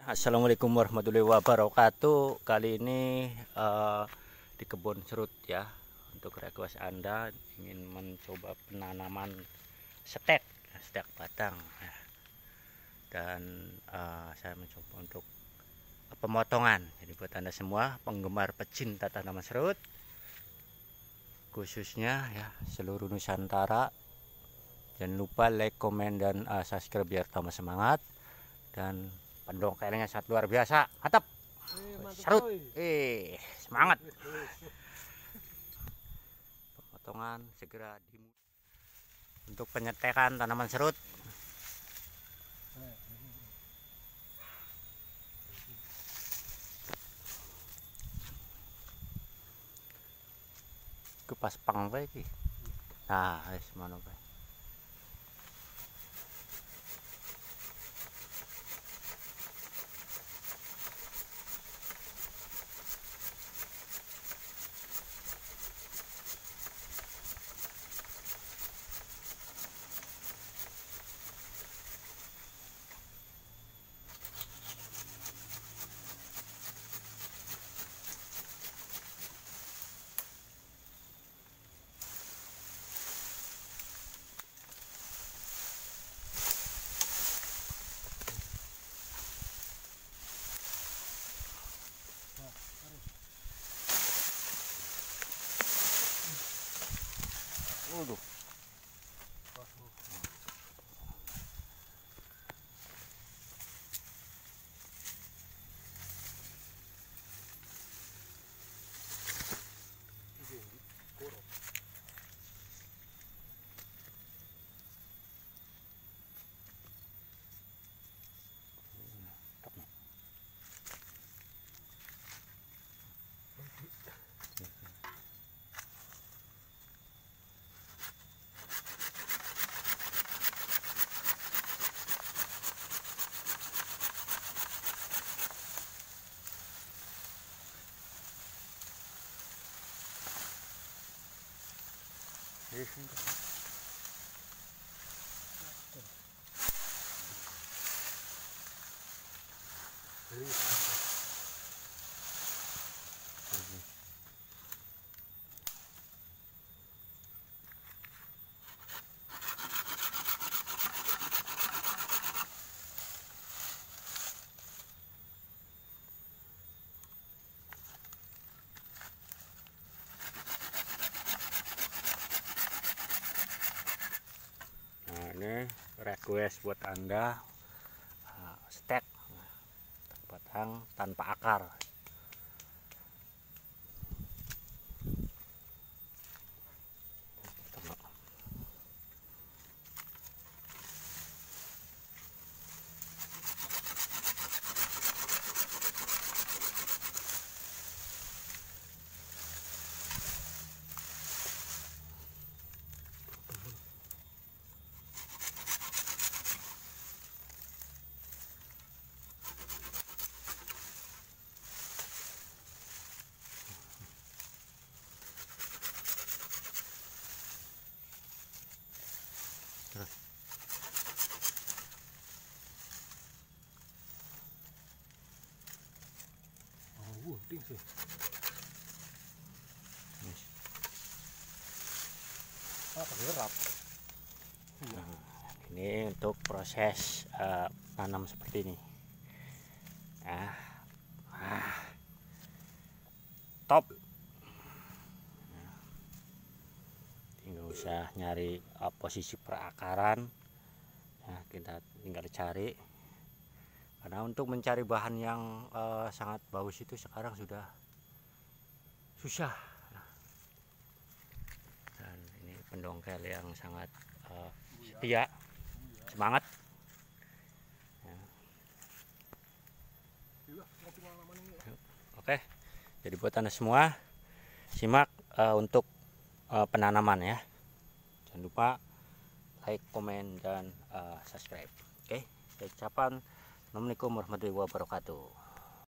Assalamualaikum warahmatullahi wabarakatuh. Kali ini di kebun serut ya. Untuk request Anda ingin mencoba penanaman stek batang ya. Dan saya mencoba untuk pemotongan. Jadi buat Anda semua penggemar pecinta tanaman serut, khususnya ya seluruh Nusantara, jangan lupa like, komen, dan subscribe biar tambah semangat. Dan pendongkelnya sangat luar biasa, mantap. Serut, semangat. Pemotongan segera dimulai. Untuk penyetekan tanaman serut, kupas pang baik. Nah, mana baik. Waduh. Nah, ini request buat Anda, stek batang tanpa akar. Ini untuk proses tanam seperti ini. Top. Tinggal usah nyari posisi perakaran. Nah, kita tinggal cari. Karena untuk mencari bahan yang sangat bagus itu sekarang sudah susah. Dan ini pendongkel yang sangat setia, semangat. Ya. Oke, jadi buat Anda semua simak untuk penanaman ya. Jangan lupa like, komen, dan subscribe. Oke, saya ucapkan Assalamualaikum warahmatullahi wabarakatuh.